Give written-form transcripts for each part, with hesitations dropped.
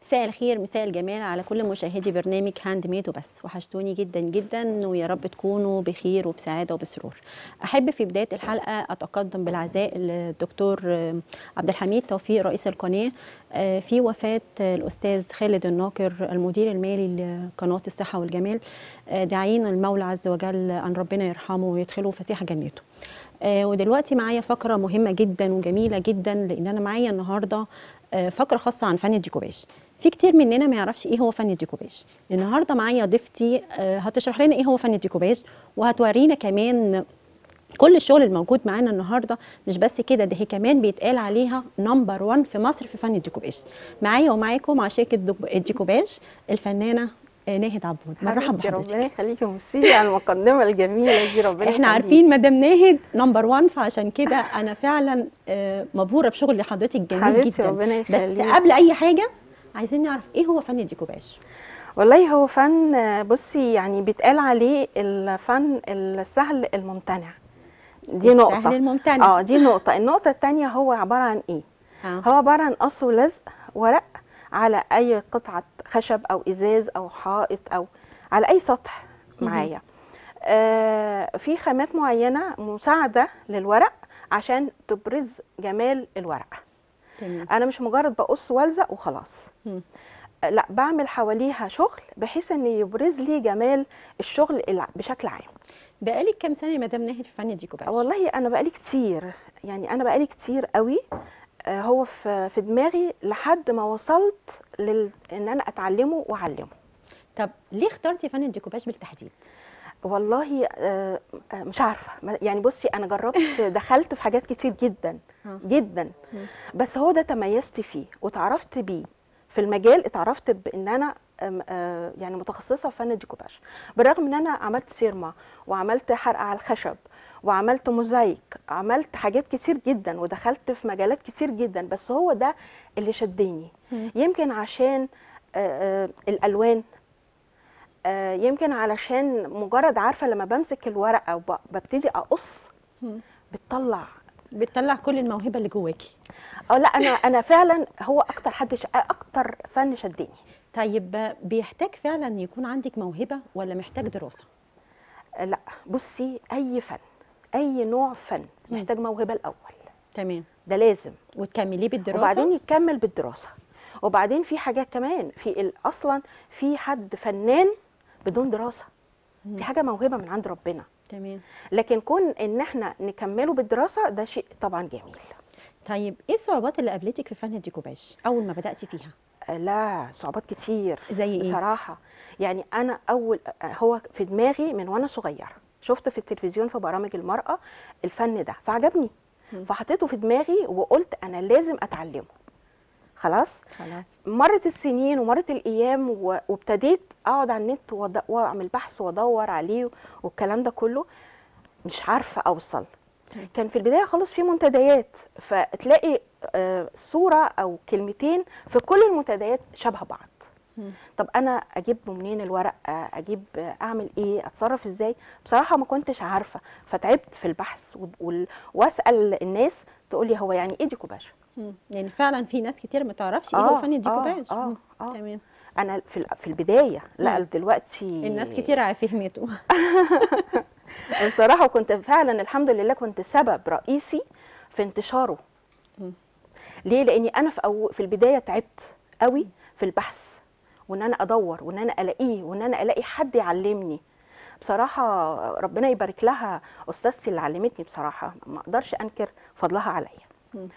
مساء الخير، مساء الجمال على كل مشاهدي برنامج هاند ميد وبس. وحشتوني جدا جدا، ويا رب تكونوا بخير وبسعاده وبسرور. احب في بدايه الحلقه اتقدم بالعزاء للدكتور عبد الحميد توفيق رئيس القناه في وفاه الاستاذ خالد الناقر المدير المالي لقناه الصحه والجمال. داعين المولى عز وجل ان ربنا يرحمه ويدخله فسيح جنته. ودلوقتي معايا فقره مهمه جدا وجميله جدا، لان انا معايا النهارده فقره خاصه عن فن الديكوباج. في كتير مننا ما يعرفش ايه هو فن الديكوباج. النهارده معايا ضيفتي هتشرح لنا ايه هو فن الديكوباج، وهتورينا كمان كل الشغل الموجود معانا النهارده. مش بس كده، ده هي كمان بيتقال عليها نمبر 1 في مصر في فن الديكوباج. معايا ومعاكم عشاقة الديكوباج الفنانه ناهد عبود. مرحبا بحضرتك. ربنا يخليكي وميرسي على المقدمه الجميله دي. ربنا احنا عارفين مدام ناهد نمبر 1، فعشان كده انا فعلا مبهوره بشغل حضرتك جميل جدا. ربنا بس قبل اي حاجه عايزين نعرف ايه هو فن الديكوباج. والله هو فن، بصي يعني بيتقال عليه الفن السهل الممتنع. دي نقطه. السهل الممتنع. دي نقطه. النقطه الثانيه هو عباره عن ايه؟ هو عباره عن قص ولزق ورق على اي قطعه خشب او ازاز او حائط او على اي سطح معايا. في خامات معينه مساعده للورق عشان تبرز جمال الورق. انا مش مجرد بقص والزق وخلاص. لا، بعمل حواليها شغل بحيث ان يبرز لي جمال الشغل بشكل عام. بقالك كام سنه يا مدام ناهد في فن الديكوباج؟ والله انا بقالي كتير، يعني انا بقالي كتير قوي. هو في دماغي لحد ما وصلت ان انا اتعلمه واعلمه. طب ليه اخترتي فن الديكوباج بالتحديد؟ والله مش عارفه، يعني بصي انا جربت دخلت في حاجات كتير جدا جدا، بس هو ده تميزت فيه وتعرفت بيه في المجال. اتعرفت بان انا يعني متخصصه في فن الديكوباج، بالرغم ان انا عملت سيرما وعملت حرق على الخشب وعملت موزايك، عملت حاجات كتير جدا ودخلت في مجالات كتير جدا، بس هو ده اللي شدني. يمكن عشان الالوان، يمكن علشان مجرد عارفه لما بمسك الورقه وببتدي اقص بتطلع كل الموهبه اللي جواكي. لا، انا فعلا هو اكتر فن شدني. طيب بيحتاج فعلا يكون عندك موهبه ولا محتاج دراسه؟ لا بصي، اي فن، اي نوع فن محتاج موهبه الاول. تمام. ده لازم، وتكمليه بالدراسه وبعدين يكمل بالدراسه. وبعدين في حاجات كمان، في اصلا في حد فنان بدون دراسه. دي حاجه موهبه من عند ربنا. تمام. لكن كون ان احنا نكمله بالدراسه ده شيء طبعا جميل. طيب ايه الصعوبات اللي قابلتك في فن الديكوباج اول ما بداتي فيها؟ لا، صعوبات كتير. زي ايه بصراحه؟ يعني انا هو في دماغي من وانا صغيره، شفت في التلفزيون في برامج المراه الفن ده فعجبني، فحطيته في دماغي وقلت انا لازم اتعلمه. خلاص. مرت السنين ومرت الايام وابتديت اقعد على النت واعمل بحث وادور عليه والكلام ده كله، مش عارفه اوصل. كان في البدايه خالص في منتديات، فتلاقي صوره او كلمتين في كل المنتديات شبه بعض. طب انا اجيب منين الورق؟ اجيب اعمل ايه؟ اتصرف ازاي؟ بصراحه ما كنتش عارفه، فتعبت في البحث واسال الناس تقول لي هو يعني ايه ديكوباج. يعني فعلا في ناس كتير ما تعرفش ايه هو فن الديكوباج. تمام. انا في البدايه، لا دلوقتي الناس كتير فهمته. بصراحه كنت فعلا الحمد لله كنت سبب رئيسي في انتشاره. ليه؟ لاني انا في البدايه تعبت قوي في البحث، وان انا ادور وان انا الاقيه وان انا الاقي حد يعلمني. بصراحه ربنا يبارك لها استاذتي اللي علمتني، بصراحه ما اقدرش انكر فضلها عليا.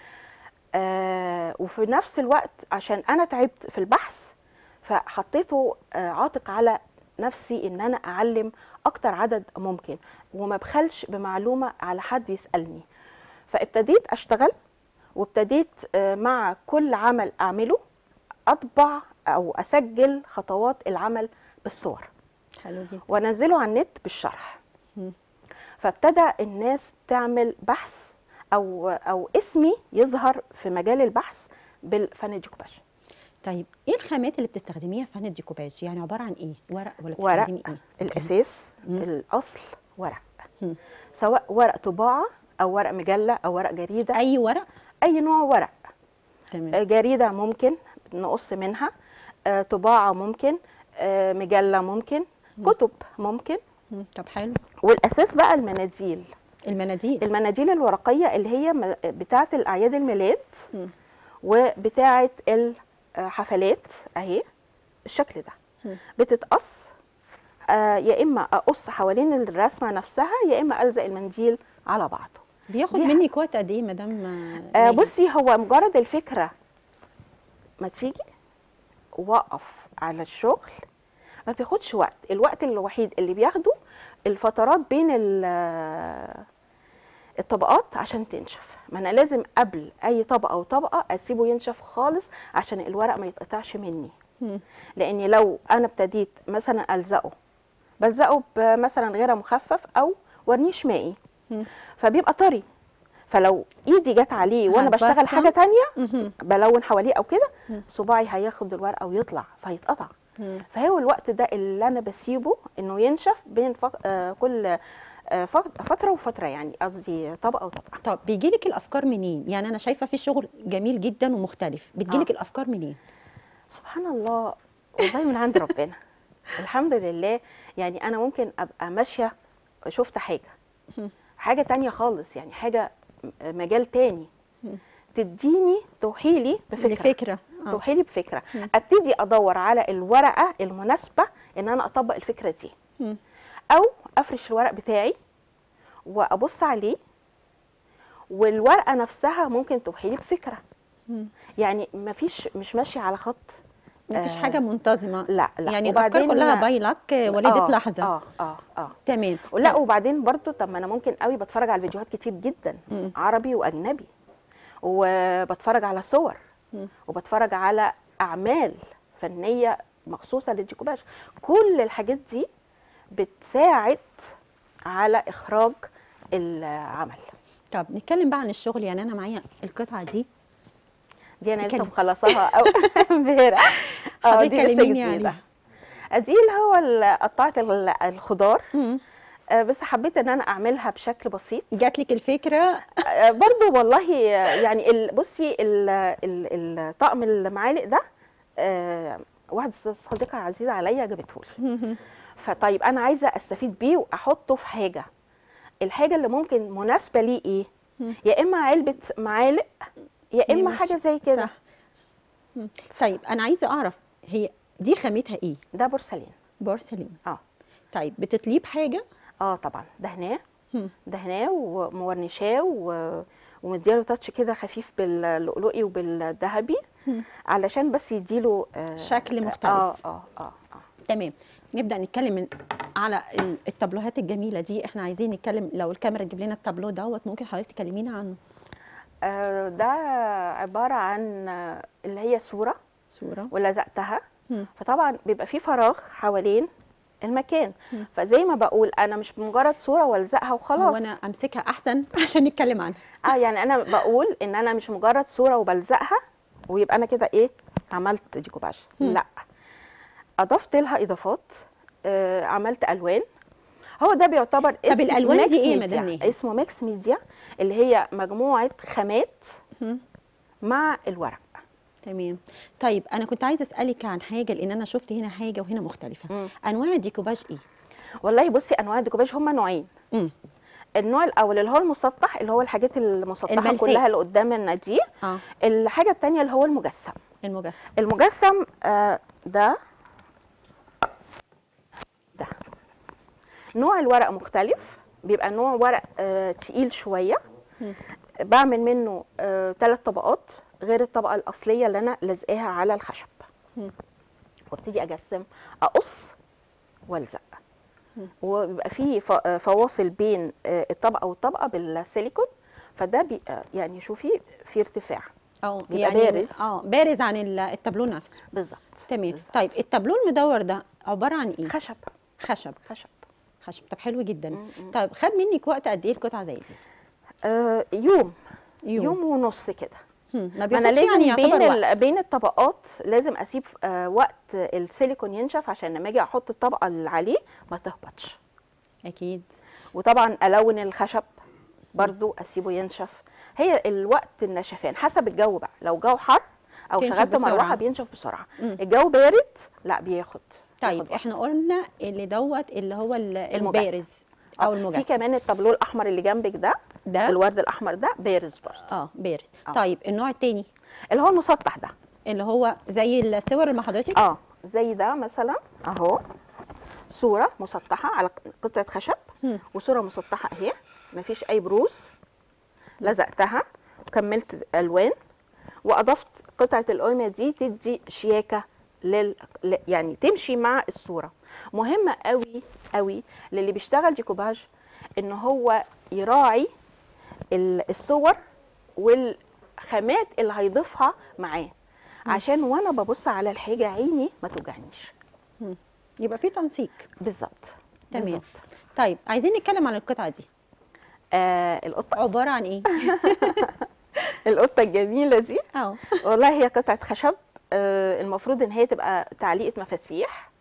وفي نفس الوقت عشان انا تعبت في البحث فحطيته عاتق على نفسي ان انا اعلم اكتر عدد ممكن، وما بخلش بمعلومه على حد يسالني. فابتديت اشتغل، وابتديت مع كل عمل اعمله اطبع او اسجل خطوات العمل بالصور. حلو جدا. وانزله على النت بالشرح. فابتدى الناس تعمل بحث او اسمي يظهر في مجال البحث بالفن الديكوباج. طيب ايه الخامات اللي بتستخدميها في فن الديكوباج؟ يعني عباره عن ايه؟ ورق ولا بتستخدمي ايه؟ الاساس الاصل ورق. سواء ورق طباعه او ورق مجله او ورق جريده. اي ورق؟ اي نوع ورق. تمام. جريده ممكن نقص منها، طباعه ممكن، مجله ممكن، كتب ممكن. طب حلو. والاساس بقى المناديل. المناديل الورقيه اللي هي بتاعه الاعياد الميلاد وبتاعه الحفلات اهي بالشكل ده. بتتقص، يا اما اقص حوالين الرسمه نفسها يا اما الزق المنديل على بعضه. بياخد منك وقت قد ايه مدام؟ بصي، هو مجرد الفكره ما تيجي وقف على الشغل ما بياخدش وقت. الوقت الوحيد اللي بياخده الفترات بين الطبقات عشان تنشف. ما انا لازم قبل اي طبقه وطبقه اسيبه ينشف خالص عشان الورق ما يتقطعش مني. لاني لو انا ابتديت مثلا بلزقه مثلا غير مخفف او ورنيش مائي فبيبقى طري، فلو ايدي جت عليه وانا بشتغل حاجه تانية بلون حواليه او كده صباعي هياخد الورقه ويطلع فيتقطع. فهو الوقت ده اللي انا بسيبه انه ينشف بين كل فتره وفتره، يعني قصدي طبقه وطبقه. طب بيجيلك الافكار منين؟ يعني انا شايفه في شغل جميل جدا ومختلف، بتجيلك الافكار منين؟ سبحان الله، والله من عند ربنا. الحمد لله. يعني انا ممكن ابقى ماشيه شفت حاجه تانية خالص، يعني حاجه مجال تاني توحيلي بفكره توحيلي بفكره ابتدي ادور على الورقه المناسبه ان انا اطبق الفكره دي، او افرش الورق بتاعي وابص عليه والورقه نفسها ممكن توحيلي بفكره. يعني مش ماشيه على خط، مفيش حاجه منتظمه. لا يعني الافكار كلها بايلك وليده لحظه. تمام. لا وبعدين برضو طب ما انا ممكن قوي بتفرج على فيديوهات كتير جدا عربي واجنبي، وبتفرج على صور وبتفرج على اعمال فنيه مخصوصه للديكوباج. كل الحاجات دي بتساعد على اخراج العمل. طب نتكلم بقى عن الشغل. يعني انا معايا القطعه دي انا لسه مخلصاها امبارح. حضرتك كلميني عليها. دي اللي هو قطعت الخضار، بس حبيت ان انا اعملها بشكل بسيط. جات لك الفكره؟ برضو والله. يعني بصي الطقم المعالق ده واحده صديقه عزيزه عليا جابته لي. فطيب انا عايزه استفيد بيه واحطه في حاجه. الحاجه اللي ممكن مناسبه ليه ايه؟ يا اما علبه معالق يا اما حاجه زي كده. صح. طيب انا عايزه اعرف هي دي خامتها ايه؟ ده بورسلين. بورسلين. طيب بتطليه بحاجه؟ طبعا دهناه ومورنشاه ومدياله تاتش كده خفيف باللؤلؤي وبالذهبي علشان بس يديله شكل مختلف. تمام. نبدا نتكلم على التابلوهات الجميله دي. احنا عايزين نتكلم، لو الكاميرا تجيب لنا التابلو دوت ممكن حضرتك تكلمينا عنه. ده عباره عن اللي هي صوره ولزقتها، فطبعا بيبقى فيه فراغ حوالين المكان. فزي ما بقول انا مش مجرد صوره والزقها وخلاص. وانا امسكها احسن عشان نتكلم عنها. يعني انا بقول ان انا مش مجرد صوره وبلزقها ويبقى انا كده ايه عملت ديكوباج. لا، اضفت لها اضافات، عملت الوان. هو ده بيعتبر اسم. طب الالوان دي ايه يا مدام ناهد؟ اسمه ميكس ميديا، اللي هي مجموعه خامات مع الورق. تمام. طيب انا كنت عايزه اسالك عن حاجه، لان انا شفت هنا حاجه وهنا مختلفه. انواع الديكوباج ايه؟ والله بصي، انواع الديكوباج هم نوعين. النوع الاول اللي هو المسطح، اللي هو الحاجات المسطحه كلها اللي قدامنا دي. الحاجه الثانيه اللي هو المجسم. المجسم ده نوع الورق مختلف، بيبقى نوع ورق تقيل شويه. بعمل منه 3 طبقات غير الطبقه الاصليه اللي انا لازقاها على الخشب. وابتدي اجسم، اقص والزق. وبيبقى فيه فواصل بين الطبقه والطبقه بالسيليكون، فده بيبقى يعني شوفي في ارتفاع. يعني بارز. بارز عن التابلو نفسه. بالظبط. تمام. طيب التابلو المدور ده عباره عن ايه؟ خشب. طب حلو جدا. طيب خد منك وقت قد ايه القطعه زي دي؟ يوم ونص كده. ما بياخدش يعني يعتبر وقت. بين الطبقات لازم اسيب وقت السيليكون ينشف عشان لما اجي احط الطبقه اللي عليه ما تهبطش. اكيد. وطبعا الون الخشب برضو اسيبه ينشف. هي الوقت النشفان حسب الجو بقى. لو جو حر او بينشف شغلت بسرعة. مروحه بينشف بسرعه. مم. الجو بارد لا بياخد. طيب بياخد احنا قلنا اللي دوت اللي هو البارز او في المجسم كمان التابلو الاحمر اللي جنبك ده، ده. الورد الاحمر ده بارز برضه. بارز. آه. طيب النوع التاني اللي هو المسطح ده، اللي هو زي الصور اللي مع حضرتك. زي ده مثلا اهو، صوره مسطحه على قطعه خشب، وصوره مسطحه اهي مفيش اي بروز، لزقتها وكملت الوان واضفت قطعه القمه دي تدي شياكه يعني تمشي مع الصوره. مهمه قوي قوي للي بيشتغل ديكوباج ان هو يراعي الصور والخامات اللي هيضيفها معاه، عشان وانا ببص على الحاجه عيني ما توجعنيش. يبقى في تنسيق. بالظبط. تمام. بالظبط. طيب عايزين نتكلم عن القطعه دي. القطه عباره عن ايه؟ القطه الجميله دي اه والله هي قطعه خشب، المفروض ان هي تبقى تعليقه مفاتيح.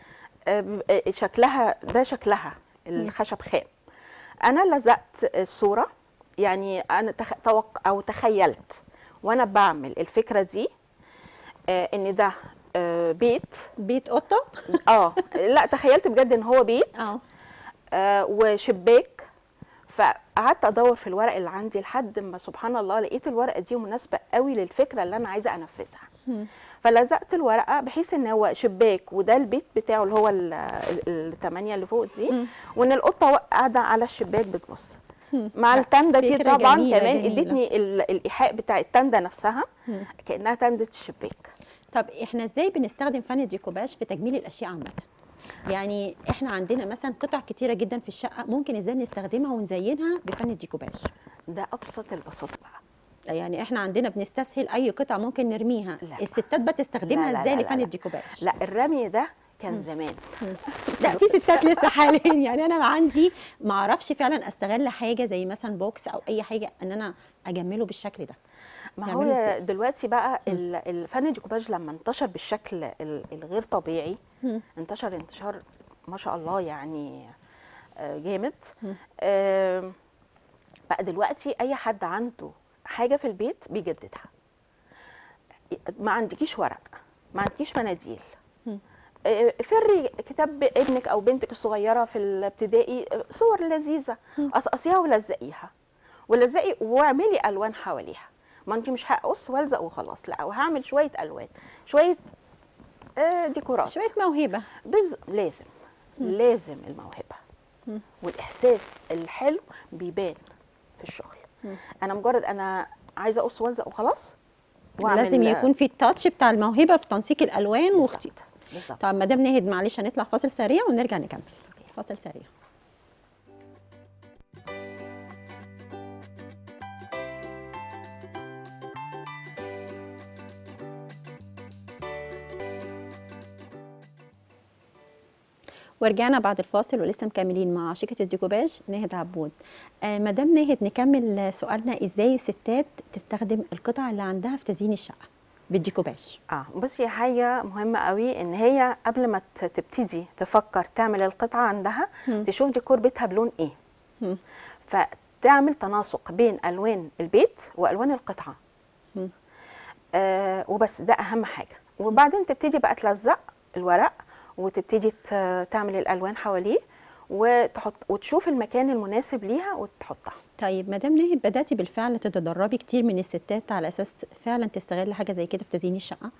شكلها ده شكلها الخشب خام. انا لزقت الصوره، يعني انا تخيلت وانا بعمل الفكره دي ان ده بيت قطه. لا تخيلت بجد ان هو بيت وشباك. فقعدت ادور في الورق اللي عندي لحد ما سبحان الله لقيت الورقه دي مناسبه قوي للفكره اللي انا عايزه انفذها. فلزقت الورقه بحيث ان هو شباك وده البيت بتاعه اللي هو الثمانيه اللي فوق دي، وان القطه قاعده على الشباك بتبص مع التنده دي. طبعا كمان ادتني الايحاء بتاع التنده نفسها كانها تنده الشباك. طب احنا ازاي بنستخدم فن الديكوباج في تجميل الاشياء عامه؟ يعني احنا عندنا مثلا قطع كتيره جدا في الشقه، ممكن ازاي نستخدمها ونزينها بفن الديكوباج؟ ده ابسط البساطه بقى. يعني احنا عندنا بنستسهل اي قطعه ممكن نرميها. لا. الستات بتستخدمها ازاي لفن الديكوباج؟ لا الرمي ده كان زمان. لا في ستات لسه حاليا. يعني انا عندي ما اعرفش فعلا استغل حاجه زي مثلا بوكس او اي حاجه ان انا اجمله بالشكل ده. ما هو دلوقتي بقى الفن الديكوباج لما انتشر بالشكل الغير طبيعي، انتشار ما شاء الله يعني جامد. بقى دلوقتي اي حد عنده حاجه في البيت بيجددها. ما عندكيش ورق، ما عندكيش مناديل، فري كتاب ابنك او بنتك الصغيره في الابتدائي صور لذيذه، قصقصيها ولزقيها واعملي الوان حواليها. ما انت مش هقص والزق وخلاص، لا وهعمل شويه الوان، شويه ديكورات، شويه موهبه. لازم الموهبه والاحساس الحلو بيبان في الشغل. انا مجرد انا عايزه اقص والزق وخلاص، لازم يكون في التاتش بتاع الموهبه في تنسيق الالوان واختيار. طب مدام ناهد معلش هنطلع فاصل سريع ونرجع نكمل. فاصل سريع. ورجعنا بعد الفاصل ولسه مكملين مع عشيقة الديكوباج ناهد عبود. مدام ناهد نكمل سؤالنا، ازاي الستات تستخدم القطع اللي عندها في تزيين الشقه بالديكوباج؟ بصي حاجه مهمه قوي ان هي قبل ما تبتدي تفكر تعمل القطعه عندها تشوف ديكور بيتها بلون ايه، فتعمل تناسق بين الوان البيت والوان القطعه. وبس ده اهم حاجه. وبعدين تبتدي بقى تلزق الورق وتبتدي تعمل الالوان حواليه وتشوف المكان المناسب ليها وتحطها. طيب مدام ناهد بداتي بالفعل تتدربي كتير من الستات على اساس فعلا تستغل حاجه زي كده في تزيين الشقه؟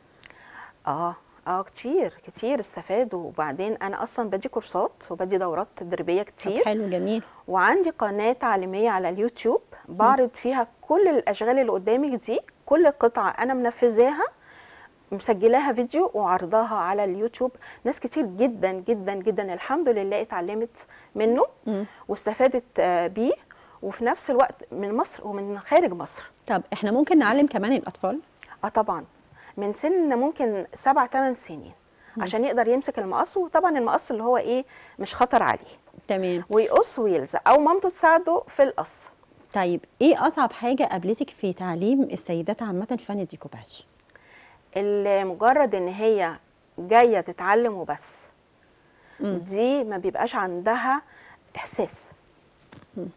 كتير استفادوا. وبعدين انا اصلا بدي كورسات وبدي دورات تدريبيه كتير. حلو جميل. وعندي قناه تعليميه على اليوتيوب بعرض فيها كل الاشغال اللي قدامك دي، كل قطعه انا منفذاها مسجلاها فيديو وعرضاها على اليوتيوب. ناس كتير جدا جدا جدا الحمد لله اتعلمت منه واستفادت بيه، وفي نفس الوقت من مصر ومن خارج مصر. طب احنا ممكن نعلم كمان الاطفال؟ طبعا من سن ممكن 7-8 سنين عشان يقدر يمسك المقص، وطبعا المقص اللي هو ايه مش خطر عليه. تمام. ويقص ويلزق او مامته تساعده في القص. طيب ايه اصعب حاجه قابلتك في تعليم السيدات عامه فن الديكوباج؟ اللي مجرد ان هي جايه تتعلم وبس، دي ما بيبقاش عندها احساس.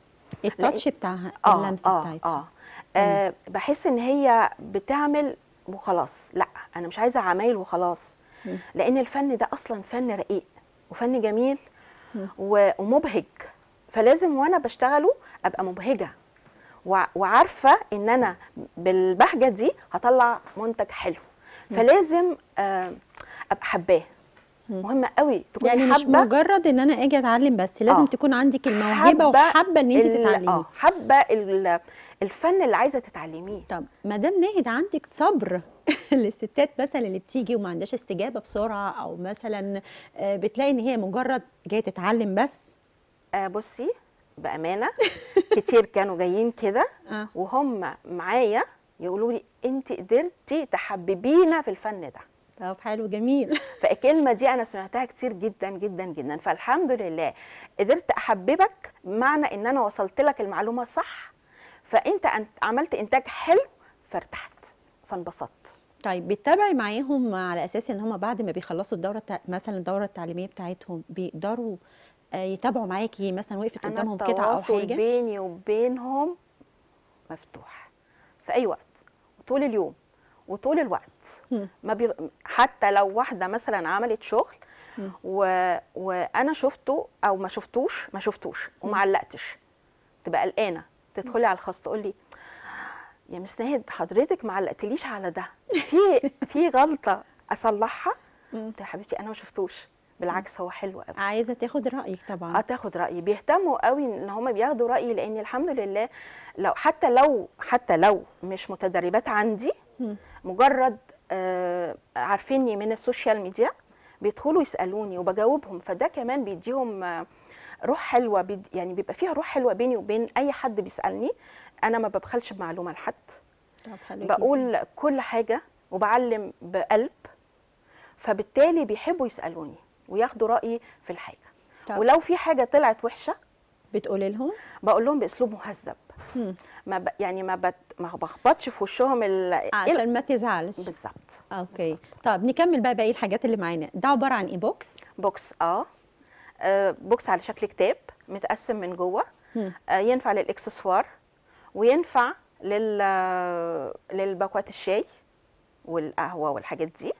التاتش بتاعها، اللمسه بتاعتها. بحس ان هي بتعمل وخلاص، لا انا مش عايزه عمايل وخلاص. لان الفن ده اصلا فن رقيق وفن جميل ومبهج، فلازم وانا بشتغله ابقى مبهجه وعارفه ان انا بالبهجه دي هطلع منتج حلو. فلازم ابقى حباه. مهمه قوي تكوني يعني مش حابه، مجرد ان انا اجي اتعلم بس، لازم تكون عندك الموهبه وحابه ان انت تتعلمي. حابه الفن اللي عايزه تتعلميه. طب مدام ناهد، عندك صبر للستات مثلا اللي بتيجي وما عندهاش استجابه بسرعه، او مثلا بتلاقي ان هي مجرد جايه تتعلم بس؟ بصي بامانه كتير كانوا جايين كده وهم معايا يقولوا لي انت قدرتي تحببينا في الفن ده. طب حلو، جميل. فالكلمه دي انا سمعتها كتير جدا جدا جدا. فالحمد لله قدرت احببك، بمعنى ان انا وصلت لك المعلومه صح، فانت عملت انتاج حلو فارتحت فانبسطت. طيب بتتابعي معاهم على اساس ان هم بعد ما بيخلصوا الدوره مثلا الدوره التعليميه بتاعتهم بيقدروا يتابعوا معاكي، مثلا وقفت قدامهم قطعه او حاجه؟ التواصل بيني وبينهم مفتوح في اي وقت، طول اليوم وطول الوقت. ما حتى لو واحده مثلا عملت شغل وانا شفته او ما شفتوش وما علقتش، تبقى قلقانه تدخلي على الخاص تقول لي يا مس ناهد حضرتك ما علقتليش على ده، في غلطه اصلحها. قلت يا حبيبتي انا ما شفتوش، بالعكس هو حلو قوي. عايزه تاخد رايك طبعا. تاخد رايي، بيهتموا قوي ان هم بياخدوا رايي، لان الحمد لله لو حتى لو مش متدربات عندي، مجرد عارفيني من السوشيال ميديا بيدخلوا يسالوني وبجاوبهم، فده كمان بيديهم روح حلوه، يعني بيبقى فيها روح حلوه بيني وبين اي حد بيسالني. انا ما ببخلش بمعلومه لحد، بقول كل حاجه وبعلم بقلب، فبالتالي بيحبوا يسالوني وياخدوا رايي في الحاجه. ولو في حاجه طلعت وحشه بتقولي لهم؟ بقول لهم باسلوب مهذب، يعني ما بخبطش في وشهم عشان ما تزعلش. بالظبط. اوكي. طب نكمل بقى باقي الحاجات اللي معانا. ده عباره عن ايه؟ بوكس بوكس على شكل كتاب متقسم من جوه. ينفع للاكسسوار وينفع للباكوات الشاي والقهوه والحاجات دي.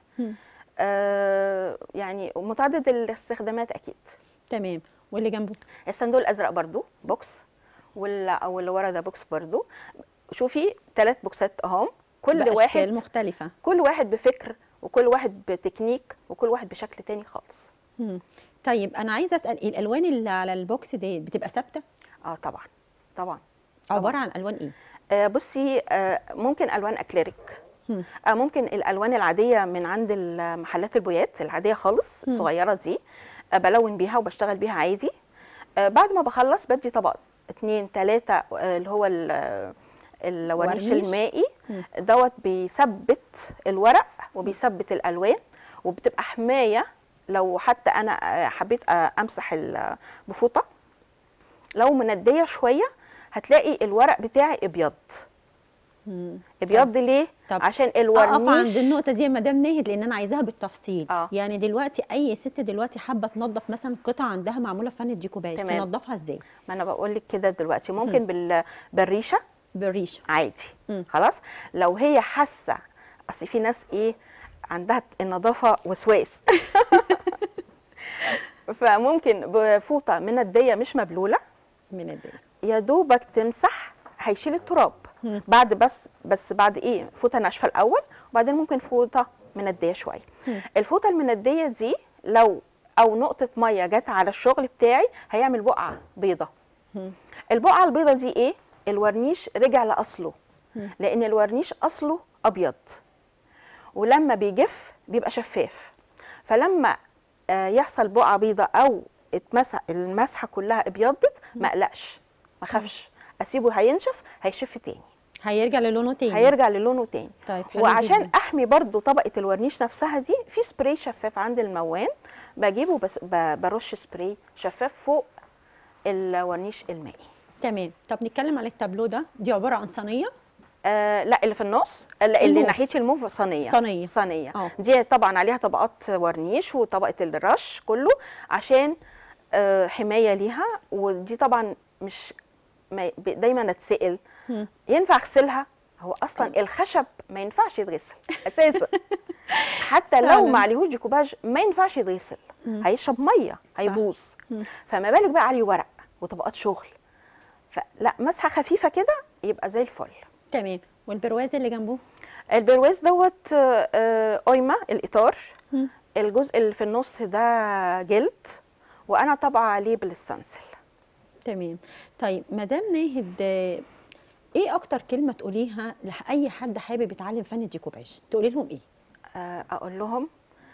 يعني متعدد الاستخدامات اكيد. تمام. واللي جنبه؟ الصندوق الازرق برضو بوكس، واللي ورا ده بوكس برضو. شوفي 3 بوكسات اهم، كل واحد باشكال مختلفه، كل واحد بفكر وكل واحد بتكنيك وكل واحد بشكل تاني خالص. طيب انا عايزه اسال، الالوان اللي على البوكس دي بتبقى ثابته؟ طبعا. عباره عن الوان ايه؟ بصي ممكن الوان اكليريك، ممكن الالوان العاديه من عند المحلات البويات العاديه خالص الصغيره دي، بلون بيها وبشتغل بيها عادي. بعد ما بخلص بدي طبق 2 3 اللي هو الورنيش المائي دوت، بيثبت الورق وبيثبت الالوان، وبتبقى حمايه. لو حتى انا حبيت امسح بفوطه لو منديه شويه هتلاقي الورق بتاعي ابيض. ابيض ليه؟ عشان الورنيش. اقف عند النقطه دي يا مدام ناهد، لان انا عايزاها بالتفصيل. يعني دلوقتي اي ست دلوقتي حابه تنظف مثلا قطعه عندها معموله فن الديكوباج، تنظفها ازاي؟ ما انا بقول لك كده دلوقتي ممكن بالريشه عادي. خلاص. لو هي حاسه، اصل في ناس عندها النظافه وسواس فممكن بفوطه منديه مش مبلوله، يا دوبك تمسح، هيشيل التراب بعد بس بعد فوطه ناشفه الاول، وبعدين ممكن فوطه منديه شويه. الفوطه المنديه دي او نقطه ميه جت على الشغل بتاعي هيعمل بقعه بيضه. البقعه البيضه دي الورنيش رجع لاصله، لان الورنيش اصله ابيض ولما بيجف بيبقى شفاف. فلما يحصل بقعه بيضه او المسحه كلها ابيضت، ما اقلقش ما اخافش، اسيبه هينشف هيشف تاني، هيرجع للونه تاني. طيب حلو وعشان جدا. احمي برضو طبقه الورنيش نفسها دي، في سبراي شفاف عند الموان بجيبه، بس برش سبراي شفاف فوق الورنيش المائي. تمام. طب نتكلم على التابلو ده، دي عباره عن صينيه؟ لا، اللي في النص، اللي ناحيه الموف صينيه. دي طبعا عليها طبقات ورنيش وطبقه الرش كله عشان حمايه ليها. ودي طبعا مش دايما اتسال ينفع اغسلها؟ هو اصلا الخشب ما ينفعش يتغسل اساسا. حتى لو فعلاً. ما عليهوش ديكوباج ما ينفعش يتغسل، هيشرب ميه هيبوظ. فما بالك بقى عليه ورق وطبقات شغل، فلا مسحه خفيفه كده يبقى زي الفل. تمام. والبرواز اللي جنبه؟ البرواز دوت قايمه الاطار، مم. الجزء اللي في النص ده جلد، وانا طبعا عليه بالستانسل. تمام. طيب مدام ناهد، ايه اكتر كلمه تقوليها لاي حد حابب يتعلم فن الديكوباج؟ تقولي لهم ايه؟ اقول لهم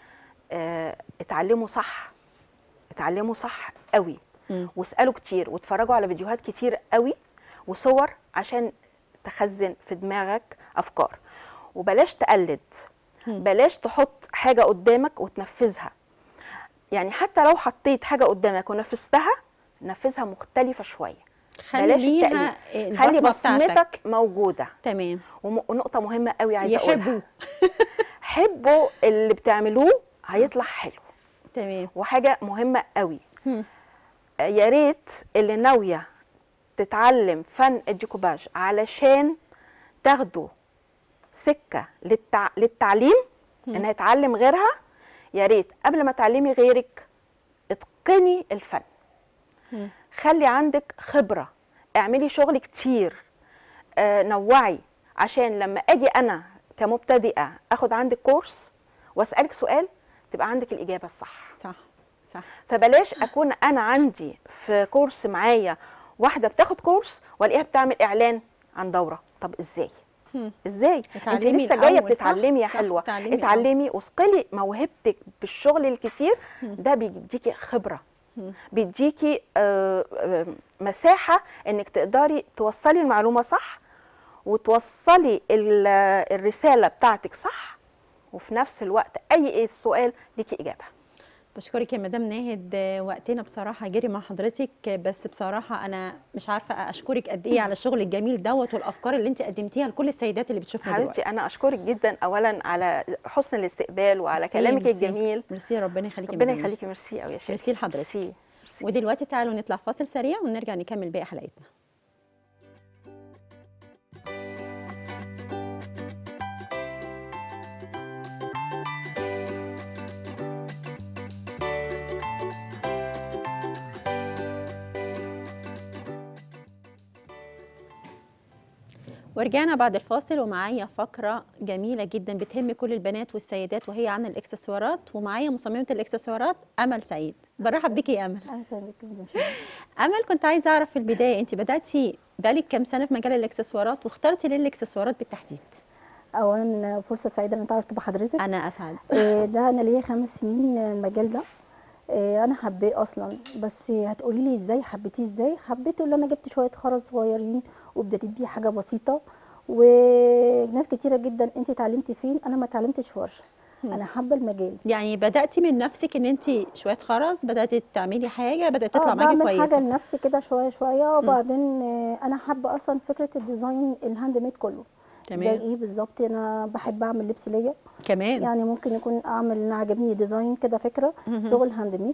اتعلموا صح، اتعلموا صح قوي، واسالوا كتير واتفرجوا على فيديوهات كتير قوي وصور عشان تخزن في دماغك افكار، وبلاش تقلد. بلاش تحط حاجه قدامك وتنفذها. يعني حتى لو حطيت حاجه قدامك ونفذتها، نفذها مختلفه شويه. بلاش خليها التقليد، خلي البصمه بصمتك بتاعتك. موجوده. تمام. ونقطه مهمه قوي عايزه اقولها، يحبوا. حبوا اللي بتعملوه هيطلع حلو. تمام. وحاجه مهمه قوي، يا ريت اللي ناويه تتعلم فن الديكوباج علشان تاخدوا سكه للتعليم، انها تعلم غيرها، يا ريت قبل ما تعلمي غيرك اتقني الفن. خلي عندك خبره، اعملي شغل كتير، نوعي، عشان لما اجي انا كمبتدئه اخد عندك كورس واسالك سؤال تبقى عندك الاجابه الصح. صح صح. فبلاش اكون انا عندي في كورس معايا واحده بتاخد كورس والاقيها بتعمل اعلان عن دوره. طب ازاي؟ ازاي؟ انت لسه جايه بتتعلمي يا حلوه. اتعلمي واثقلي موهبتك بالشغل الكتير، ده بيديكي خبره، بيديكي مساحه انك تقدري توصلي المعلومه صح، وتوصلي الرساله بتاعتك صح، وفي نفس الوقت اي سؤال ليكي اجابه. بشكرك يا مدام ناهد، وقتنا بصراحه جري مع حضرتك، بس بصراحه انا مش عارفه اشكرك قد ايه على الشغل الجميل دوت والافكار اللي انت قدمتيها لكل السيدات اللي بتشوفنا دلوقتي. حبيبتي انا اشكرك جدا اولا على حسن الاستقبال وعلى كلامك الجميل. ميرسي، ربنا يخليكي. ربنا يخليكي. ميرسي قوي يا شيخ. ميرسي لحضرتك. ودلوقتي تعالوا نطلع فاصل سريع ونرجع نكمل باقي حلقتنا. ورجعنا بعد الفاصل، ومعايا فقرة جميلة جدا بتهم كل البنات والسيدات، وهي عن الاكسسوارات، ومعايا مصممة الاكسسوارات أمل سعيد. برحب بيكي يا أمل. اهلا بك. أمل، كنت عايزة أعرف في البداية أنت بدأتي بقالك كام سنة في مجال الاكسسوارات، واخترتي ليه الاكسسوارات بالتحديد؟ اولا فرصه سعيده ان اتعرفت بحضرتك. أنا أسعد. ده انا ليا 5 سنين المجال ده. انا حباه اصلا، بس هتقولي لي ازاي حبيتيه؟ ازاي حبيته؟ اللي انا جبت شويه خرز صغيرين وابتديت بيه حاجه بسيطه، وناس كتيره جدا انت اتعلمتي فين؟ انا ما اتعلمتش في ورشه، انا حابه المجال. يعني بدأتي من نفسك ان انت شويه خرز بدأتي تعملي حاجه بدأت تطلع معاكي كويسه؟ بعمل حاجه لنفسي كده شويه شويه، وبعدين انا حابه اصلا فكره الديزاين الهاند ميد كله. تمام. زي ايه بالظبط؟ انا بحب اعمل لبس ليا كمان، يعني ممكن يكون اعمل، انا عجبني ديزاين كده فكره شغل هاند ميد،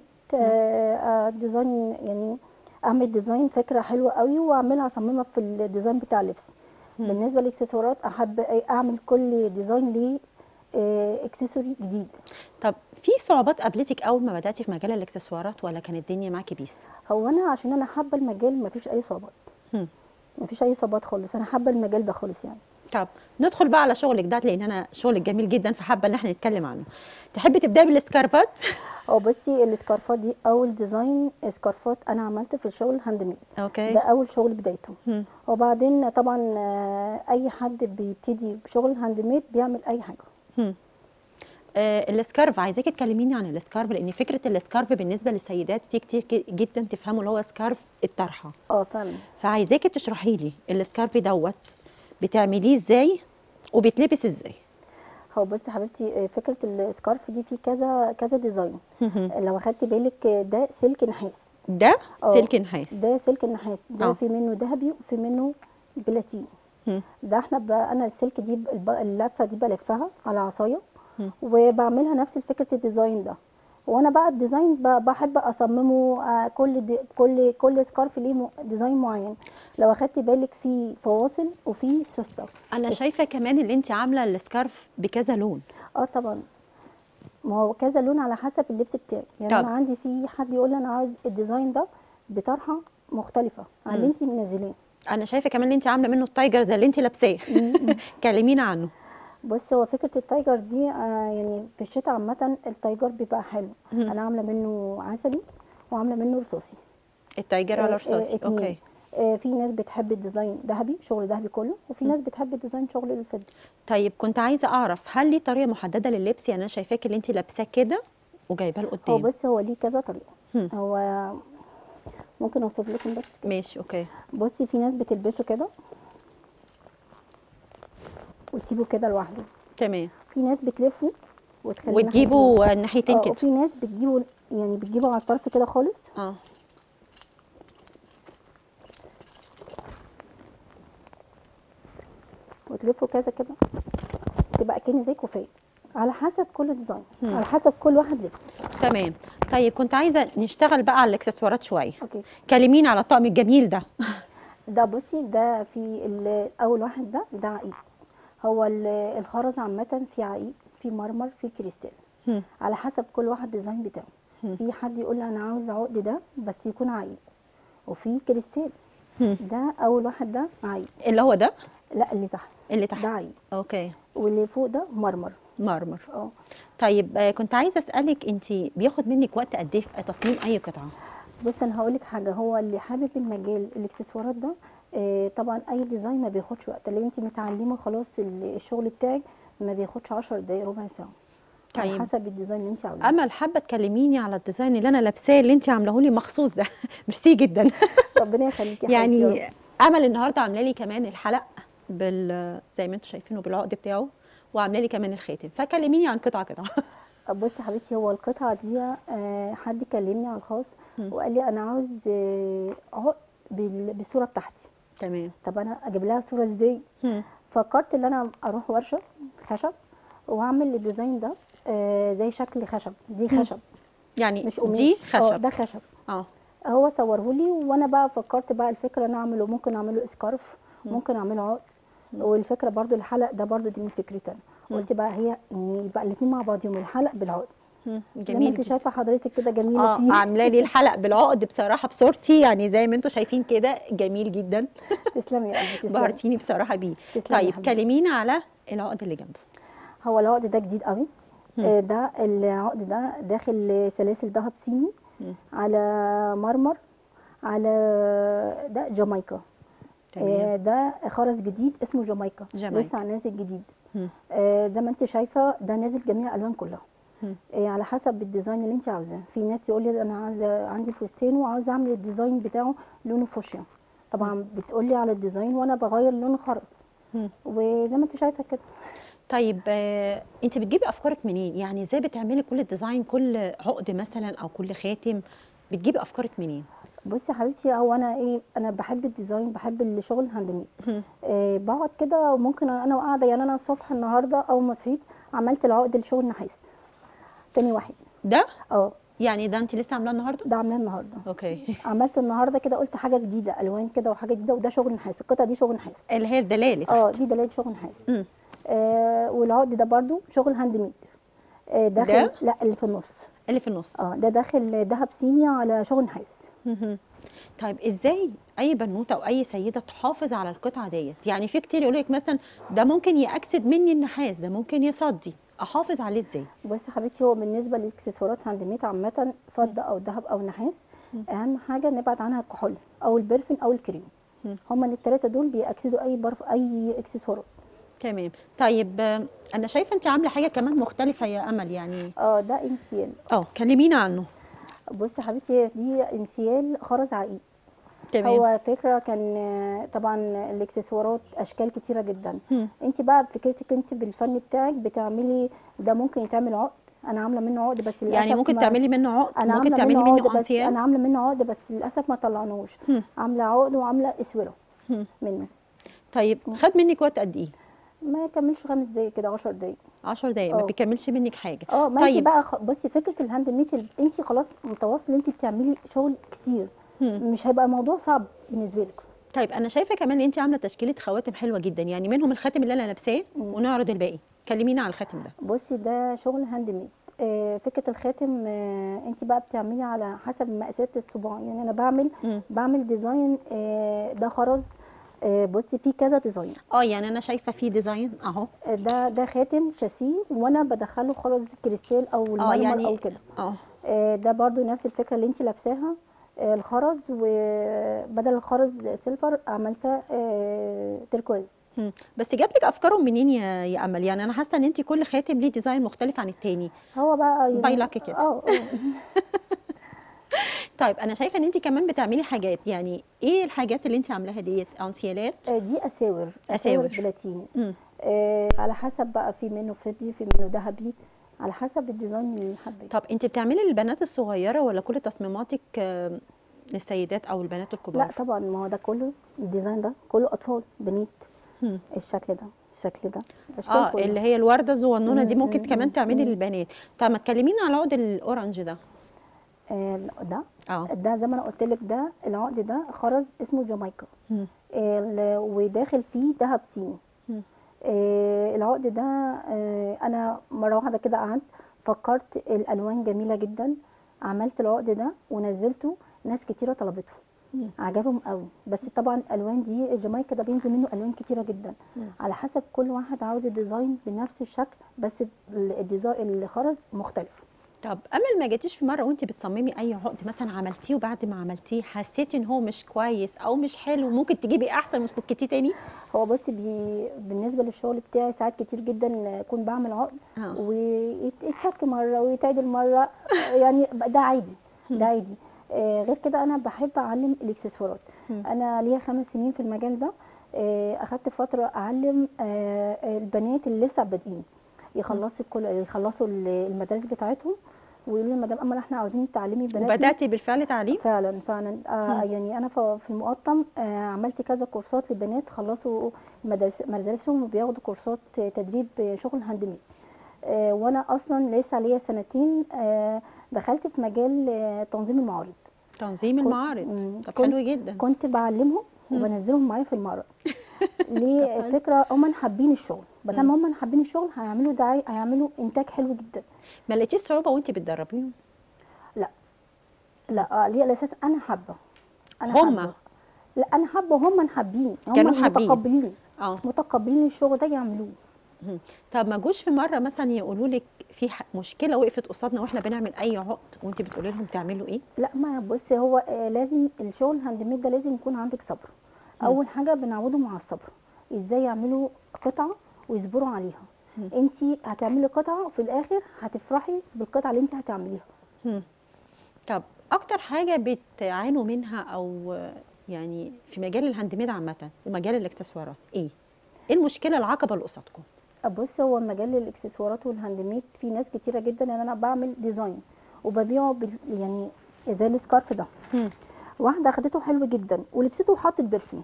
ديزاين، يعني اعمل ديزاين فكره حلوه قوي واعملها اصممها في الديزاين بتاع اللبس. بالنسبه للاكسسوارات احب اعمل كل ديزاين ليه اكسسوري جديد. طب في صعوبات قابلتك اول ما بدأتي في مجال الاكسسوارات، ولا كانت الدنيا معاكي بيس؟ هو انا عشان انا حابه المجال مفيش اي صعوبات، مفيش اي صعوبات خالص، انا حابه المجال ده خالص يعني. طب ندخل بقى على شغلك ده، لان انا شغلك جميل جدا فحابه ان احنا نتكلم عنه. تحبي تبداي بالسكارفات؟ بصي السكارفات دي اول ديزاين سكارفات انا عملته في الشغل هاند ميد. اوكي. ده اول شغل بدايته. وبعدين طبعا اي حد بيبتدي بشغل هاند ميد بيعمل اي حاجه. السكارف، عايزاكي تكلميني عن السكارف، لان فكره السكارف بالنسبه للسيدات في كتير جدا تفهموا اللي هو سكارف الطرحه. فعلا. فعايزاكي تشرحي لي السكارف دوت بتعمليه ازاي وبيتلبس ازاي؟ هو بصي حبيبتي، فكره السكارف دي في كذا ديزاين. لو اخدتي بالك ده سلك نحاس. ده سلك نحاس. ده سلك نحاس، ده في منه ذهبي وفي منه بلاتين. ده احنا انا السلك دي اللفه دي بلفها على عصايه وبعملها نفس فكره الديزاين ده. وانا بقى الديزاين بحب اصممه، كل سكارف ليه ديزاين معين. لو اخدتي بالك في فواصل وفي سوسته. انا شايفه كمان اللي انت عامله السكارف بكذا لون. طبعا، ما هو كذا لون على حسب اللبس بتاعي. يعني طب. انا عندي في حد يقول لي انا عايز الديزاين ده بطرحه مختلفه عن اللي انت منزلاه. انا شايفه كمان اللي انت عامله منه التايجر زي اللي انت لابساه. كلمينا عنه. بص، هو فكره التايجر دي يعني في الشتاء عامه التايجر بيبقى حلو. انا عامله منه عسلي وعامله منه رصاصي. التايجر على رصاصي. اتنين. اوكي. في ناس بتحب الديزاين ذهبي، شغل ذهبي كله، وفي ناس بتحب الديزاين شغل الفضي. طيب كنت عايزه اعرف هل ليه طريقه محدده لللبس؟ يعني انا شايفاك اللي انت لابساه كده وجايباه هو لقدام. بص، هو ليه كذا طريقه. هو ممكن اوصف لكم بس كده. ماشي اوكي. بصي، في ناس بتلبسه كده وتسيبه كده لوحده. تمام. في ناس بتلفه وتخليه وتجيبوا الناحيتين كده. وفي ناس بتجيبه، يعني بتجيبه على الطرف كده خالص. وتلفه كذا كده، تبقى كأني زي كوفيه، على حسب كل ديزاين، على حسب كل واحد لبسه. تمام. طيب كنت عايزه نشتغل بقى على الاكسسوارات شويه. اوكي. كلمينا على الطقم الجميل ده. ده بصي، ده في اول واحد ده عقيق. هو الخرز عامه في عقيق، في مرمر، في كريستال. على حسب كل واحد ديزاين بتاعه. في حد يقول لي انا عاوز عقد ده بس يكون عقيق، وفي كريستال. ده اول واحد ده عقيق. اللي هو ده؟ لا، اللي تحت. اللي تحت ده عقيق. اوكي. واللي فوق ده مرمر. مرمر. طيب كنت عايزه اسالك انت بياخد منك وقت قد ايه في تصميم اي قطعه؟ بص، انا هقول لك حاجه. هو اللي حابب المجال الاكسسوارات ده، طبعا اي ديزاين ما بياخدش وقت. اللي انت متعلمه خلاص الشغل بتاعك ما بياخدش 10 دقايق، ربع ساعه. طيب. على حسب الديزاين اللي انت عاوزاه. امل، حابه تكلميني على الديزاين اللي انا لابساه اللي انت عاملاه لي مخصوص ده. ميرسي جدا. ربنا يخليكي يا يعني حبيبتي. امل النهارده عامله لي كمان الحلق زي ما انتم شايفينه بالعقد بتاعه، وعامله لي كمان الخاتم. فكلميني عن قطعه قطعه. بصي يا حبيبتي، هو القطعه دي حد كلمني على الخاص وقال لي انا عاوز عقد بالصوره بتاعتي. تمام. طب انا اجيب لها صوره ازاي؟ فكرت ان انا اروح ورشه خشب واعمل الديزاين ده زي شكل خشب. دي خشب يعني مش قماش. دي خشب. ده خشب. اه هو صورهولي وانا بقى فكرت بقى الفكره انا اعمله، ممكن اعمله اسكارف، ممكن اعمله عقد. والفكره برضو الحلق ده برضو دي من فكرتي انا. قلت بقى هي ان يبقى الاثنين مع بعضهم، الحلق بالعقد. جميل. انت شايفه حضرتك كده جميله فيه. عامله لي الحلق بالعقد بصراحه بصورتي، يعني زي ما انتم شايفين كده جميل جدا. تسلمي يا قلبي، تسلمي. بهرتيني بصراحه بيه. طيب كلمينا على العقد اللي جنبه. هو العقد ده جديد قوي. ده العقد ده داخل سلاسل ذهب صيني، على مرمر، على ده جامايكا. ده خرز جديد اسمه جامايكا. لسه نازل جديد. زي ما انت شايفه ده نازل جميع الالوان كلها. على حسب الديزاين اللي انت عاوزاه. في ناس يقول لي انا عايزه عندي فستان وعاوزه اعمل الديزاين بتاعه لونه فوشيا. طبعا بتقول لي على الديزاين وانا بغير لون خرز. وزي ما انت شايفه كده. طيب انت بتجيبي افكارك منين؟ يعني ازاي بتعملي كل ديزاين، كل عقد مثلا او كل خاتم، بتجيبي افكارك منين؟ بصي يا حبيبتي، هو انا بحب الديزاين، بحب الشغل الهاند ميد. بقعد كده وممكن انا قاعده، يعني انا الصبح النهارده اول ما صحيت عملت العقد لشغل نحاس تاني واحد. ده يعني ده انت لسه عاملاه النهارده؟ ده عاملاه النهارده. اوكي. عملت النهارده كده، قلت حاجه جديده، الوان كده وحاجه جديده. وده شغل نحاس، القطعه دي شغل نحاس اللي هي الدلال تحت. دي دلال شغل نحاس. والعقد ده برده شغل هاند ميد. داخل ده؟ لا، اللي في النص. اللي في النص. ده داخل ذهب صيني على شغل نحاس. طيب ازاي اي بنوته او اي سيده تحافظ على القطعه ديت؟ يعني في كتير يقول لك مثلا ده ممكن يأكسد مني النحاس، ده ممكن يصدي، احافظ عليه ازاي؟ بصي يا حبيبتي، هو بالنسبه للاكسسوارات هاند ميد عامه، فضه او ذهب او نحاس، اهم حاجه نبعد عنها الكحول او البرفين او الكريم. هما الثلاثه دول بيأكسدوا اي اكسسوارات. تمام. طيب انا شايفه انت عامله حاجه كمان مختلفه يا امل، يعني ده انسيال. كلمينا عنه. بصي يا حبيبتي، دي انسيال خرز عقيق. تمام. هو فكره كان طبعا الاكسسوارات اشكال كتيره جدا. انت بقى فكرتك انت بالفن بتاعك بتعملي ده، ممكن يتعمل عقد. انا عامله منه عقد بس للاسف يعني ممكن تعملي منه عقد، ممكن تعملي منه انسيال. انا عامله منه عقد بس للاسف ما طلعنوش. عامله عقد وعامله اسوره منه. طيب خد منك وقت قد ايه؟ ما يكملش 5 دقايق كده، 10 دقايق. 10 دقايق ما اه بيكملش منك حاجه. اه ما انت طيب. بقى بصي فكره الهاند ميد انت خلاص متواصل، انت بتعملي شغل كتير، هم. مش هيبقى الموضوع صعب بالنسبه لك. طيب انا شايفه كمان ان انت عامله تشكيله خواتم حلوه جدا، يعني منهم الخاتم اللي انا لابساه ونعرض الباقي. كلمينا على الخاتم ده. بصي ده شغل هاند ميد. فكره الخاتم انت بقى بتعملي على حسب مقاسات الصباع. يعني انا بعمل ديزاين ده خرز. بصي في كذا ديزاين. يعني انا شايفه في ديزاين اهو. ده خاتم شاسيه، وانا بدخله خرز كريستال او المرمر يعني او كده. ده برضو نفس الفكره اللي انت لابساها. الخرز، وبدل الخرز سيلفر عملتها تركواز. بس جات لك افكارهم منين يا امل؟ يعني انا حاسه ان انت كل خاتم ليه ديزاين مختلف عن التاني. هو بقى يعني باي لاكي كده. طيب انا شايفه ان انت كمان بتعملي حاجات، يعني ايه الحاجات اللي انت عاملاها ديت؟ انسيالات؟ دي اساور بلاتين. على حسب بقى، في منه فضي، في منه ذهبي، على حسب الديزاين اللي حبيته. طب انت بتعملي للبنات الصغيره ولا كل تصميماتك للسيدات او البنات الكبار؟ لا طبعا، ما هو ده كله الديزاين ده كله اطفال بنات. الشكل ده اشكال كلها. اللي هي الورده الصغنونه دي ممكن كمان تعملي للبنات. طب ما تكلمينا على عقد الاورنج ده. ده زي ما انا قلت لك، ده العقد ده خرز اسمه جامايكا. وداخل فيه ذهب صيني. العقد ده انا مره واحده كده قعدت فكرت الالوان جميله جدا، عملت العقد ده ونزلته، ناس كتيره طلبته، عجبهم قوي. بس طبعا الالوان دي الجامايكا ده بينزل منه الوان كتيره جدا، على حسب كل واحد عاوز الديزاين بنفس الشكل، بس الديزاين الخرز مختلف. طب امل، ما جاتيش في مره وانت بتصممي اي عقد مثلا عملتيه وبعد ما عملتيه حسيتي ان هو مش كويس او مش حلو، ممكن تجيبي احسن وتفكتيه تاني؟ هو بصي بالنسبه للشغل بتاعي ساعات كتير جدا اكون بعمل عقد ويتفك مره ويتعدل مره، يعني ده عادي. ده عادي. غير كده انا بحب اعلم الاكسسوارات. انا ليا 5 سنين في المجال ده. اخدت فتره اعلم البنات اللي لسه بادئين يخلصوا المدارس بتاعتهم، ويقولوا لي مدام امل احنا عاوزين تعلمي بناتنا. وبداتي بالفعل تعليم؟ فعلا. يعني انا في المقطم عملت كذا كورسات لبنات خلصوا مدارسهم وبياخدوا كورسات تدريب شغل هاند ميد. وانا اصلا لسه ليا 2 سنين دخلت في مجال تنظيم المعارض. طب حلو جدا. كنت بعلمهم وبنزلهم معايا في المعرض. ليه؟ فكره هم حابين الشغل، بدل ما هم حابين الشغل هيعملوا دعايه، هيعملوا انتاج حلو جدا. ما لقيتيش صعوبه وانت بتدربيهم؟ لا ليه؟ الاساس انا حابه. لا انا حابه وهم حابين، كانوا متقبلين. متقبلين الشغل ده يعملوه. طب ما جوش في مره مثلا يقولوا لك في مشكله وقفت قصادنا واحنا بنعمل اي عقد وانت بتقولي لهم تعملوا ايه؟ لا، ما بصي هو لازم الشغل هاند ميد ده لازم يكون عندك صبر. اول حاجه بنعودهم على الصبر، ازاي يعملوا قطعه ويصبروا عليها. انت هتعملي قطعه وفي الاخر هتفرحي بالقطعه اللي انت هتعمليها. طب اكتر حاجه بتعانوا منها او يعني في مجال الهاند ميد عامه ومجال الاكسسوارات ايه المشكله العقبه اللي قصادكم؟ بص، هو مجال الاكسسوارات والهاند ميد في ناس كتيره جدا، ان انا بعمل ديزاين وببيعه يعني زي السكارف ده. واحده اخدته حلو جدا ولبسته وحطت برفين.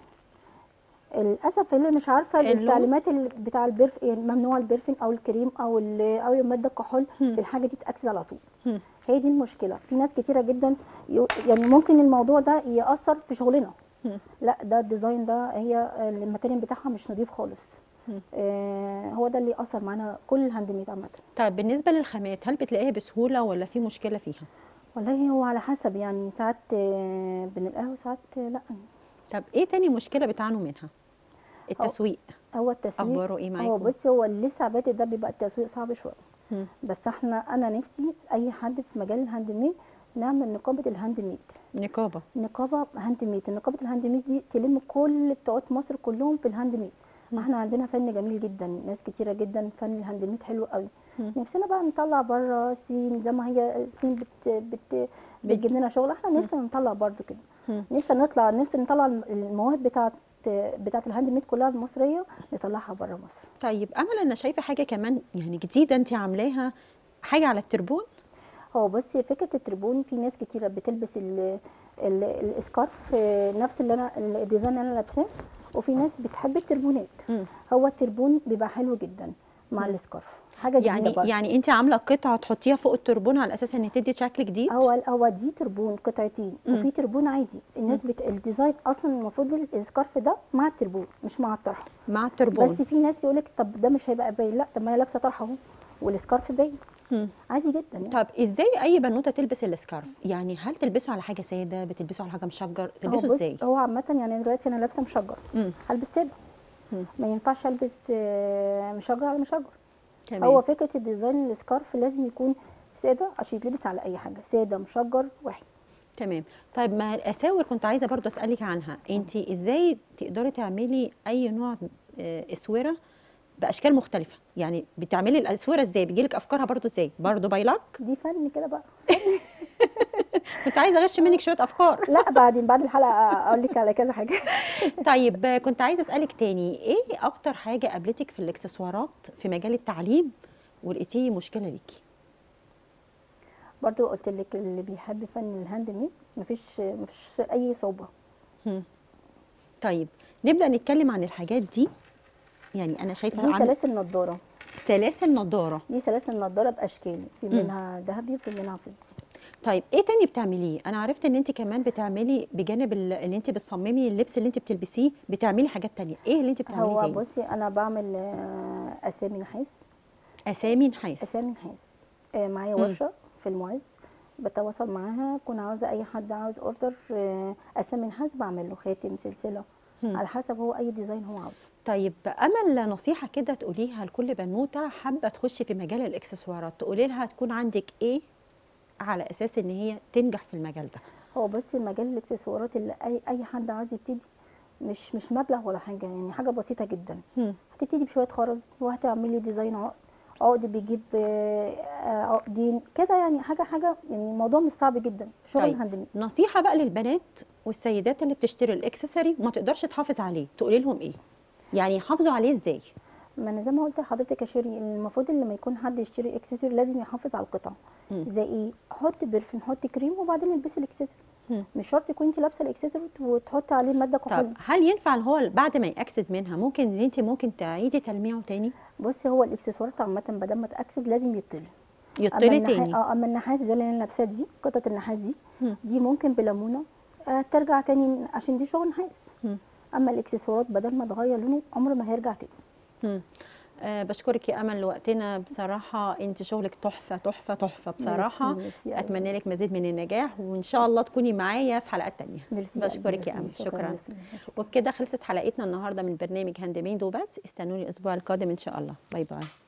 للاسف اللي مش عارفه التعليمات بتاع البرف، يعني ممنوع البرفين او الكريم او الماده الكحول، الحاجه دي تاكسد على طول. هي دي المشكله. في ناس كتيره جدا يعني ممكن الموضوع ده ياثر في شغلنا. لا، ده الديزاين ده هي الماتيريال بتاعها مش نظيف خالص. هو ده اللي اثر معانا كل الهاند ميد عامه. طيب بالنسبه للخامات، هل بتلاقيها بسهوله ولا في مشكله فيها؟ والله هو على حسب، يعني ساعات بنلقاها وساعات لا. طب ايه تاني مشكله بتعانوا منها؟ التسويق. هو التسويق اخباره ايه معاكم؟ هو بصي، هو اللي لسه بادئ ده بيبقى التسويق صعب شويه. بس انا نفسي اي حد في مجال الهاند ميد نعمل نقابه الهاند ميد. نقابه هاند ميد. نقابه الهاند ميد دي تلم كل بتوع مصر كلهم في الهاند ميد. احنا عندنا فن جميل جدا، ناس كتيره جدا فن الهاند ميد حلو قوي. نفسنا بقى نطلع بره الصين، زي ما هي الصين بتجيب لنا شغل، احنا نفسنا نطلع برضو كده. نفسنا نطلع المواهب بتاعت الهاند ميد كلها المصريه، نطلعها بره مصر. طيب امل، انا شايفه حاجه كمان يعني جديده انت عاملاها، حاجه على التربون. هو بصي فكره التربون، في ناس كتيره بتلبس السكارف نفس اللي انا الديزاين اللي انا لابساه، وفي ناس بتحب التربونات. مم. هو التربون بيبقى حلو جدا مع السكارف، حاجه جديده يعني برضه. يعني انت عامله قطعه تحطيها فوق التربون على اساس ان تدي شكل جديد؟ هو دي تربون قطعتين مم. وفي تربون عادي. الناس الديزاين اصلا المفروض السكارف ده مع التربون مش مع الطرحه. مع التربون. بس في ناس يقول لك طب ده مش هيبقى باين، لا طب ما هي لابسه طرحه اهو والسكارف باين مم. عادي جدا يعني. طب ازاي اي بنوته تلبس السكارف؟ يعني هل تلبسه على حاجه ساده، بتلبسه على حاجه مشجر، تلبسه بص، ازاي؟ هو عامه يعني دلوقتي انا لابسه مشجر هلبس ساده. مم. ما ينفعش البس مشجر على مشجر. تمام. هو فكره الديزاين السكارف لازم يكون ساده عشان يتلبس على اي حاجه، ساده مشجر واحد. تمام. طيب ما الاساور كنت عايزه برضو اسالك عنها، انت ازاي تقدري تعملي اي نوع اسوره باشكال مختلفه؟ يعني بتعملي الاسوره ازاي؟ بيجيلك افكارها برضو ازاي؟ برضو بايلك؟ دي فن كده بقى. كنت عايزه اغش منك شويه افكار. لا بعد الحلقه اقول لك على كذا حاجه. طيب كنت عايزه اسالك تاني، ايه اكتر حاجه قابلتك في الاكسسوارات في مجال التعليم ولقيتيه مشكله ليكي؟ برضو قلت لك اللي بيحب فن الهاند ميد مفيش اي صعوبه. طيب نبدا نتكلم عن الحاجات دي. يعني انا شايفه دي سلاسل نضاره. سلاسل نضاره. دي سلاسل نضاره باشكال، في منها ذهبي وفي منها فضي. طيب ايه تاني بتعمليه؟ انا عرفت ان انت كمان بتعملي بجانب ان انت بتصممي اللبس اللي انت بتلبسيه، بتعملي حاجات تانية. ايه اللي انت بتعمليه هو تاني؟ بصي انا بعمل اسامي نحاس. اسامي نحاس. اسامي نحاس. معايا ورشه في المعز، بتواصل معاها كون عاوزه اي حد عاوز اوردر اسامي نحاس بعمل له خاتم سلسله على حسب هو اي ديزاين هو عاوزه. طيب امل نصيحه كده تقوليها لكل بنوته حابه تخش في مجال الاكسسوارات، تقولي لها تكون عندك ايه على اساس ان هي تنجح في المجال ده؟ هو بصي مجال الاكسسوارات اللي اي حد عايز يبتدي مش مبلغ ولا حاجه، يعني حاجه بسيطه جدا. هتبتدي بشويه خرز وهتعملي ديزاين عقد بيجيب عقدين كده، يعني حاجه يعني الموضوع مش صعب جدا، شغل طيب هاند ميد. نصيحه بقى للبنات والسيدات اللي بتشتري الاكسسوري وما تقدرش تحافظ عليه، تقولي لهم ايه؟ يعني يحافظوا عليه ازاي؟ ما انا زي ما قلت لحضرتك يا شيري، المفروض لما يكون حد يشتري اكسسوري لازم يحافظ على القطع. زي ايه؟ حط برفان، حط كريم، وبعدين البسي الاكسسوري. مش شرط تكوني انت لابسه الاكسسوري وتحطي عليه ماده كحول. طب هل ينفع ان هو بعد ما ياكسد منها ممكن ان انت ممكن تعيدي تلميعه تاني؟ بصي هو الاكسسوارات عامه بدل ما تاكسد لازم يطلي. يطلي تاني. اما النحاس ده اللي انا لابساه دي، قطعه النحاس دي ممكن بليمونه ترجع تاني عشان دي شغل نحاس. اما الاكسسوارات بدل ما تغير لونه عمره ما هيرجع تاني. بشكرك يا امل لوقتنا، بصراحه انت شغلك تحفه تحفه تحفه بصراحه. اتمنى لك مزيد من النجاح وان شاء الله تكوني معايا في حلقات تانية. بشكرك يا امل، شكرا. وبكده خلصت حلقتنا النهارده من برنامج هاند ميد وبس. استنوني الاسبوع القادم ان شاء الله. باي باي.